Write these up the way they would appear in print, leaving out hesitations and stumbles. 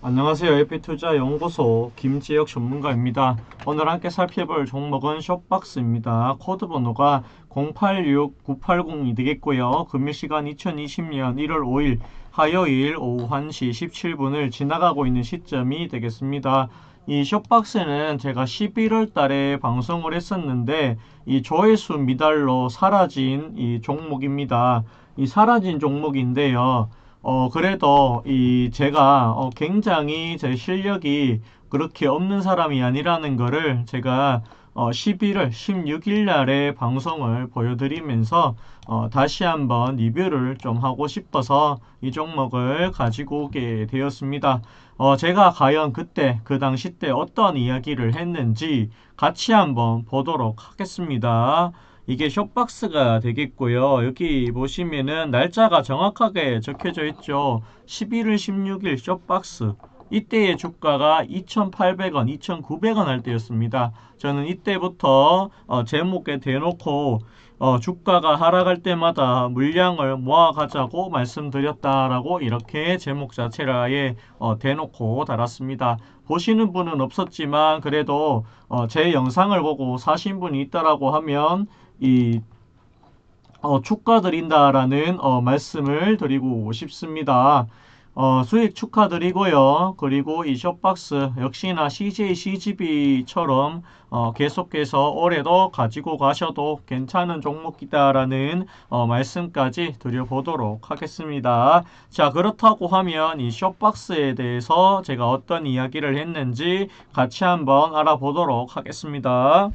안녕하세요. 에피투자연구소 김지혁 전문가입니다. 오늘 함께 살펴볼 종목은 숏박스입니다. 코드 번호가 086980이 되겠고요. 금일시간 2020년 1월 5일 화요일 오후 1시 17분을 지나가고 있는 시점이 되겠습니다. 이 숏박스는 제가 11월 달에 방송을 했었는데 이 조회수 미달로 사라진 이 종목입니다. 이 사라진 종목인데요. 그래도 제가 굉장히 제 실력이 그렇게 없는 사람이 아니라는 거를 제가 11월 16일 날에 방송을 보여드리면서 다시 한번 리뷰를 좀 하고 싶어서 이 종목을 가지고 오게 되었습니다. 제가 과연 그때 그 당시 때 어떤 이야기를 했는지 같이 한번 보도록 하겠습니다. 이게 숏박스가 되겠고요. 여기 보시면은 날짜가 정확하게 적혀져 있죠. 11월 16일 숏박스. 이때의 주가가 2,800원, 2,900원 할 때였습니다. 저는 이때부터 제목에 대놓고 주가가 하락할 때마다 물량을 모아가자고 말씀드렸다라고 이렇게 제목 자체를 아예 대놓고 달았습니다. 보시는 분은 없었지만 그래도 제 영상을 보고 사신 분이 있다라고 하면 이 축하드린다라는 말씀을 드리고 싶습니다. 수익 축하드리고요. 그리고 이 숏박스 역시나 CJ, CGV처럼 계속해서 올해도 가지고 가셔도 괜찮은 종목이다라는 말씀까지 드려보도록 하겠습니다. 자, 그렇다고 하면 이 숏박스에 대해서 제가 어떤 이야기를 했는지 같이 한번 알아보도록 하겠습니다.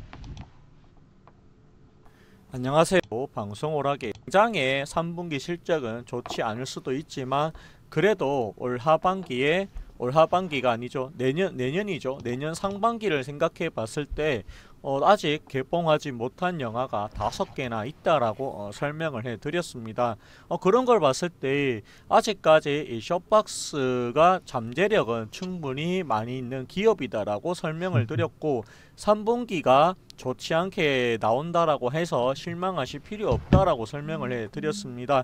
안녕하세요. 방송오락의 당장의 3분기 실적은 좋지 않을 수도 있지만 그래도 올 하반기가 아니죠. 내년이죠. 내년 상반기를 생각해 봤을 때 아직 개봉하지 못한 영화가 5개나 있다라고 설명을 해 드렸습니다. 그런 걸 봤을 때 아직까지 이 숏박스가 잠재력은 충분히 많이 있는 기업이다라고 설명을 드렸고 3분기가 좋지 않게 나온다라고 해서 실망하실 필요 없다라고 설명을 해 드렸습니다.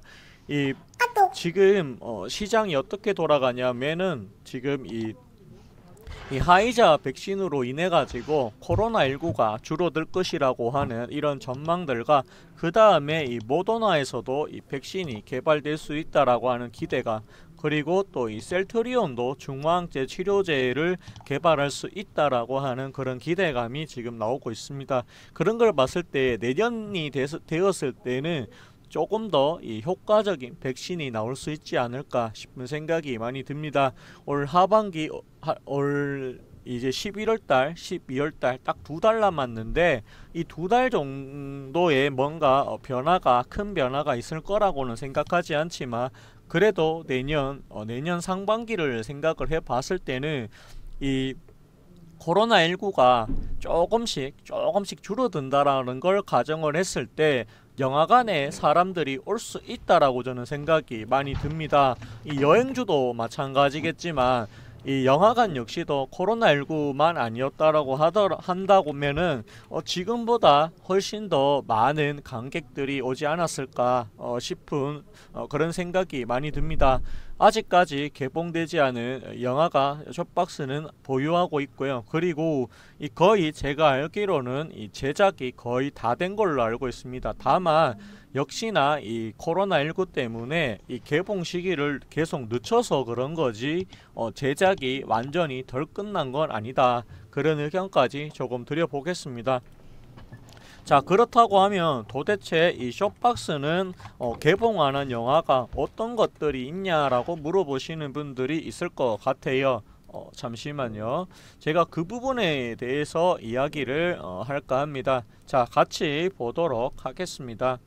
지금 시장이 어떻게 돌아가냐면은 지금 이 화이자 백신으로 인해 가지고 코로나19가 줄어들 것이라고 하는 이런 전망들과 그 다음에 이 모더나에서도 이 백신이 개발될 수 있다라고 하는 기대가, 그리고 또 이 셀트리온도 중화항체 치료제를 개발할 수 있다라고 하는 그런 기대감이 지금 나오고 있습니다. 그런 걸 봤을 때 내년이 되었을 때는 조금 더 이 효과적인 백신이 나올 수 있지 않을까 싶은 생각이 많이 듭니다. 올 하반기 올 이제 11월달, 12월달 딱 2달 남았는데 이 2달 정도에 뭔가 큰 변화가 있을 거라고는 생각하지 않지만 그래도 내년 상반기를 생각을 해 봤을 때는 이 코로나19가 조금씩 줄어든다라는 걸 가정을 했을 때 영화관에 사람들이 올 수 있다라고 저는 생각이 많이 듭니다. 이 여행주도 마찬가지겠지만 이 영화관 역시도 코로나19만 아니었다라고 한다면은 지금보다 훨씬 더 많은 관객들이 오지 않았을까 싶은 그런 생각이 많이 듭니다. 아직까지 개봉되지 않은 영화가 숏박스는 보유하고 있고요. 그리고 거의 제가 알기로는 이 제작이 거의 다 된 걸로 알고 있습니다. 다만 역시나 이 코로나19 때문에 이 개봉 시기를 계속 늦춰서 그런 거지 제작이 완전히 덜 끝난 건 아니다. 그런 의견까지 조금 드려보겠습니다. 자, 그렇다고 하면 도대체 이 숏박스는 개봉하는 영화가 어떤 것들이 있냐라고 물어보시는 분들이 있을 것 같아요. 잠시만요. 제가 그 부분에 대해서 이야기를 할까 합니다. 자, 같이 보도록 하겠습니다.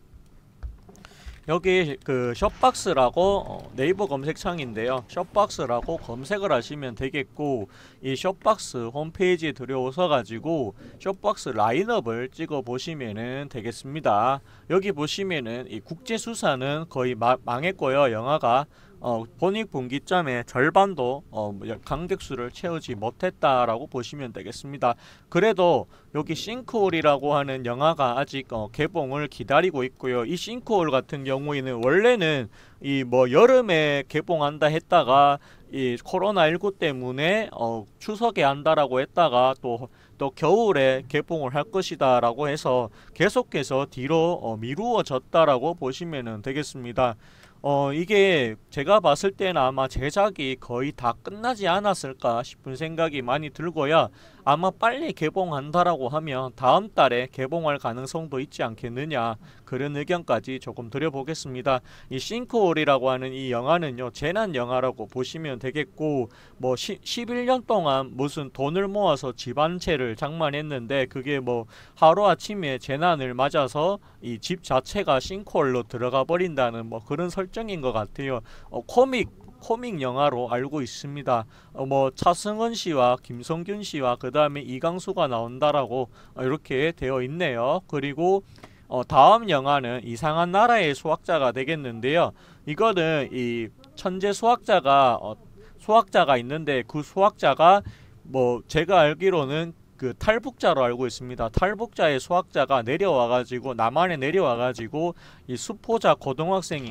여기 그 숏박스라고 네이버 검색창인데요. 숏박스라고 검색을 하시면 되겠고, 이 숏박스 홈페이지에 들어오셔 가지고 숏박스 라인업을 찍어 보시면 되겠습니다. 여기 보시면은 이 국제수사는 거의 망했고요. 영화가 본익분기점의 절반도 관객수를 채우지 못했다라고 보시면 되겠습니다. 그래도 여기 싱크홀이라고 하는 영화가 아직 개봉을 기다리고 있고요. 이 싱크홀 같은 경우에는 원래는 이 여름에 개봉한다 했다가 이 코로나19 때문에 추석에 한다라고 했다가 또 겨울에 개봉을 할 것이다라고 해서 계속해서 뒤로 미루어졌다라고 보시면 되겠습니다. 이게 제가 봤을 때는 아마 제작이 거의 다 끝나지 않았을까 싶은 생각이 많이 들고요. 아마 빨리 개봉한다라고 하면 다음 달에 개봉할 가능성도 있지 않겠느냐, 그런 의견까지 조금 드려보겠습니다. 이 싱크홀이라고 하는 이 영화는요, 재난 영화라고 보시면 되겠고, 뭐 11년 동안 무슨 돈을 모아서 집 한 채를 장만했는데 그게 뭐 하루아침에 재난을 맞아서 이 집 자체가 싱크홀로 들어가 버린다는 뭐 그런 설정인 것 같아요. 코믹 영화로 알고 있습니다. 뭐 차승원 씨와 김성균 씨와 그 다음에 이강수가 나온다라고 이렇게 되어 있네요. 그리고 다음 영화는 이상한 나라의 수학자가 되겠는데요. 이거는 이 천재 수학자가 있는데 그 수학자가 뭐 제가 알기로는 그 탈북자로 알고 있습니다. 탈북자의 수학자가 내려와가지고 남한에 내려와가지고 이 수포자 고등학생이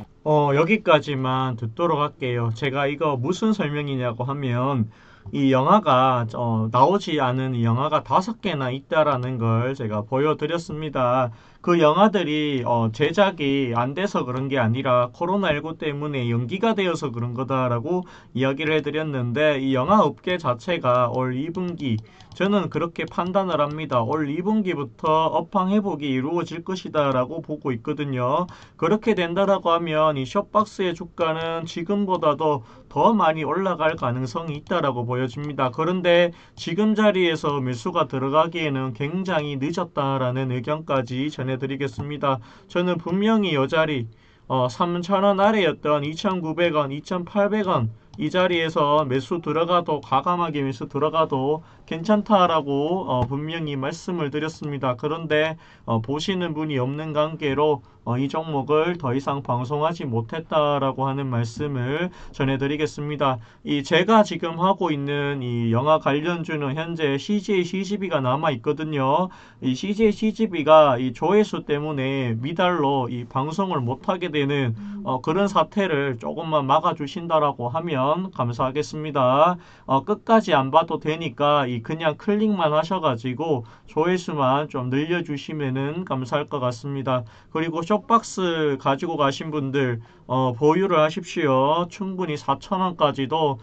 여기까지만 듣도록 할게요. 제가 이거 무슨 설명이냐고 하면 이 영화가 나오지 않은 이 영화가 5개나 있다라는 걸 제가 보여드렸습니다. 그 영화들이 제작이 안 돼서 그런 게 아니라 코로나19 때문에 연기가 되어서 그런 거다라고 이야기를 해드렸는데, 이 영화 업계 자체가 올 2분기, 저는 그렇게 판단을 합니다. 올 2분기부터 업황 회복이 이루어질 것이다 라고 보고 있거든요. 그렇게 된다라고 하면 이 숍박스의 주가는 지금보다도 더 많이 올라갈 가능성이 있다라고 보여집니다. 그런데 지금 자리에서 매수가 들어가기에는 굉장히 늦었다라는 의견까지 전해드리겠습니다. 저는 분명히 이 자리 3,000원 아래였던 2,900원, 2,800원 이 자리에서 매수 들어가도, 과감하게 매수 들어가도 괜찮다라고 분명히 말씀을 드렸습니다. 그런데 보시는 분이 없는 관계로 이 종목을 더 이상 방송하지 못했다라고 하는 말씀을 전해드리겠습니다. 제가 지금 하고 있는 이 영화 관련주는 현재 CJ CGV가 남아 있거든요. 이 CJ CGV가 이 조회수 때문에 미달로 이 방송을 못하게 되는 그런 사태를 조금만 막아주신다라고 하면 감사하겠습니다. 끝까지 안 봐도 되니까 그냥 클릭만 하셔가지고 조회수만 좀 늘려주시면은 감사할 것 같습니다. 그리고 숏박스 가지고 가신 분들 보유를 하십시오. 충분히 4,000원까지도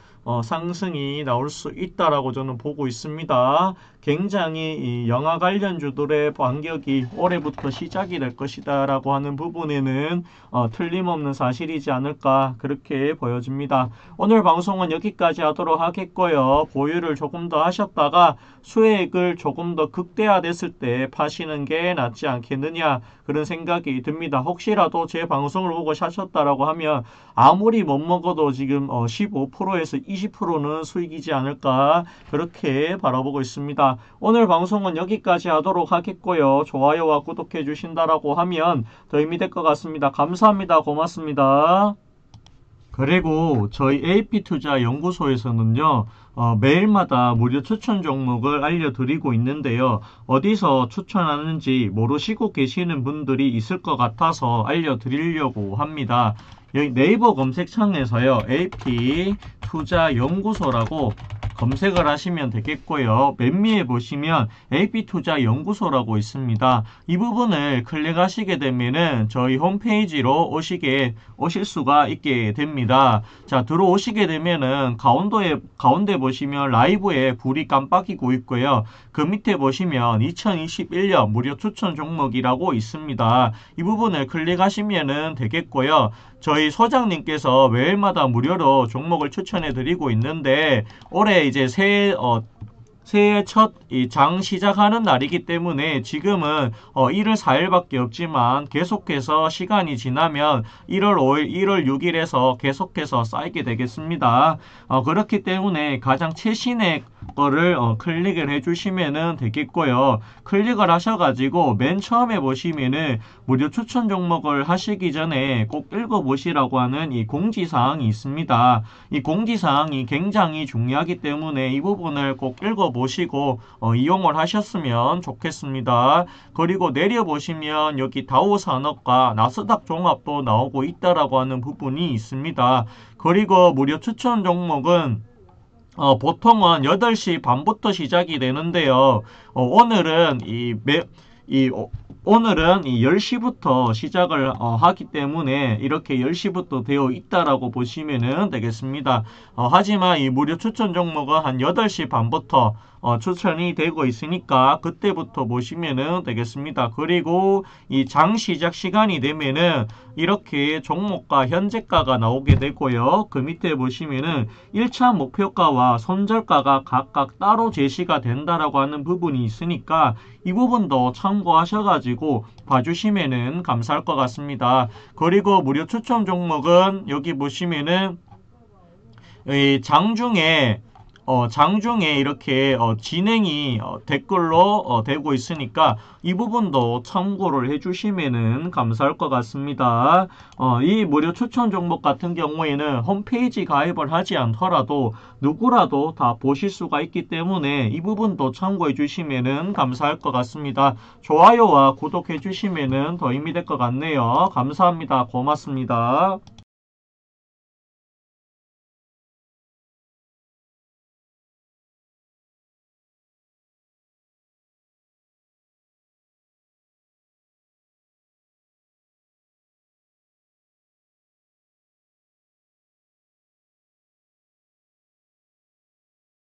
상승이 나올 수 있다라고 저는 보고 있습니다. 굉장히 이 영화 관련주들의 반격이 올해부터 시작이 될 것이다 라고 하는 부분에는 틀림없는 사실이지 않을까, 그렇게 보여집니다. 오늘 방송은 여기까지 하도록 하겠고요. 보유를 조금 더 하셨다가 수익을 조금 더 극대화됐을 때 파시는 게 낫지 않겠느냐, 그런 생각이 듭니다. 혹시라도 제 방송을 보고 사셨다라고 하면 아무리 못 먹어도 지금 15%에서 20%는 수익이지 않을까, 그렇게 바라보고 있습니다. 오늘 방송은 여기까지 하도록 하겠고요. 좋아요와 구독해 주신다라고 하면 더 힘이 될 것 같습니다. 감사합니다. 고맙습니다. 그리고 저희 AP투자연구소에서는요, 매일마다 무료 추천 종목을 알려드리고 있는데요. 어디서 추천하는지 모르시고 계시는 분들이 있을 것 같아서 알려드리려고 합니다. 여기 네이버 검색창에서요, AP투자연구소라고 검색을 하시면 되겠고요. 맨 위에 보시면 AP투자연구소라고 있습니다. 이 부분을 클릭하시게 되면은 저희 홈페이지로 오실 수가 있게 됩니다. 자, 들어오시게 되면은 가운데 보시면 라이브에 불이 깜빡이고 있고요. 그 밑에 보시면 2021년 무료 추천 종목이라고 있습니다. 이 부분을 클릭하시면 되겠고요. 저희 소장님께서 매일마다 무료로 종목을 추천해 드리고 있는데, 올해 이제 새해 첫 장 시작하는 날이기 때문에 지금은 1월 4일밖에 없지만 계속해서 시간이 지나면 1월 5일, 1월 6일에서 계속해서 쌓이게 되겠습니다. 그렇기 때문에 가장 최신의 거를 클릭을 해주시면은 되겠고요. 클릭을 하셔가지고 맨 처음에 보시면은 무료 추천 종목을 하시기 전에 꼭 읽어보시라고 하는 이 공지사항이 있습니다. 이 공지사항이 굉장히 중요하기 때문에 이 부분을 꼭 읽어보시고 이용을 하셨으면 좋겠습니다. 그리고 내려보시면 여기 다우산업과 나스닥 종합도 나오고 있다라고 하는 부분이 있습니다. 그리고 무료 추천 종목은 보통은 8시 반부터 시작이 되는데요. 오늘은 오늘은 10시부터 시작을 하기 때문에 이렇게 10시부터 되어 있다라고 보시면 되겠습니다. 하지만 이 무료 추천 종목은 한 8시 반부터 추천이 되고 있으니까 그때부터 보시면 되겠습니다. 그리고 이 장 시작 시간이 되면은 이렇게 종목과 현재가가 나오게 되고요. 그 밑에 보시면은 1차 목표가와 손절가가 각각 따로 제시가 된다라고 하는 부분이 있으니까 이 부분도 참고하셔가지고 봐주시면은 감사할 것 같습니다. 그리고 무료 추천 종목은 여기 보시면은 이 장중에 이렇게 진행이 댓글로 되고 있으니까 이 부분도 참고를 해주시면은 감사할 것 같습니다. 이 무료 추천 종목 같은 경우에는 홈페이지 가입을 하지 않더라도 누구라도 다 보실 수가 있기 때문에 이 부분도 참고해 주시면은 감사할 것 같습니다. 좋아요와 구독해 주시면은 더 힘이 될 것 같네요. 감사합니다. 고맙습니다.